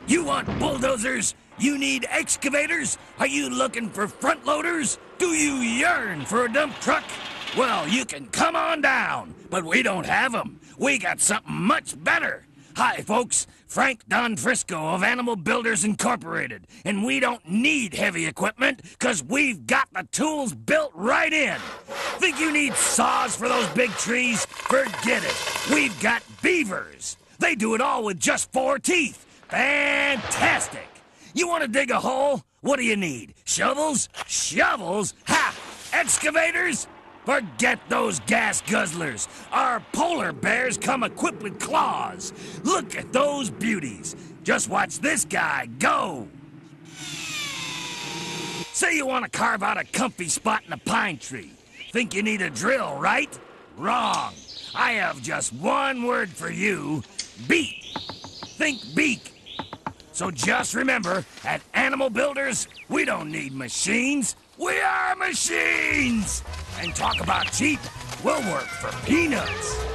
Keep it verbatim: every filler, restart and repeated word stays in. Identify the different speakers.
Speaker 1: You want bulldozers? You need excavators? Are you looking for front loaders? Do you yearn for a dump truck? Well, you can come on down, but we don't have them. We got something much better. Hi, folks. Frank Don Frisco of Animal Builders Incorporated. And we don't need heavy equipment, because we've got the tools built right in. Think you need saws for those big trees? Forget it. We've got beavers. They do it all with just four teeth. Fantastic. You want to dig a hole? What do you need? Shovels? Shovels? Ha! Excavators? Forget those gas guzzlers. Our polar bears come equipped with claws. Look at those beauties. Just watch this guy go. Say you want to carve out a comfy spot in a pine tree. Think you need a drill, right? Wrong. I have just one word for you. Beak. Think beak. So just remember, at Animal Builders, we don't need machines. We are machines! And talk about cheap, we'll work for peanuts.